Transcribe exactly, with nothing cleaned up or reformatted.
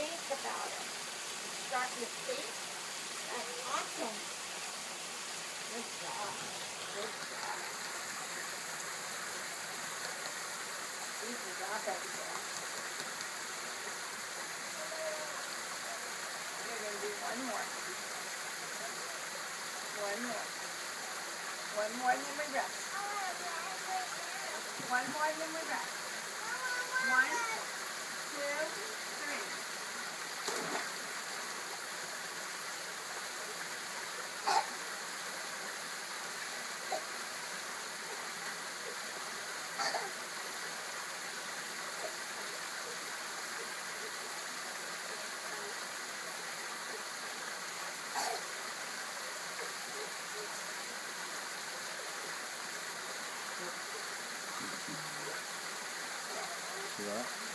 think about it. Start to think. That's awesome. Good job. Good job. Easy job, baby girl. You're going to do one more. One more. One more and then we rest. One more and then we rest. One, two, three. See that?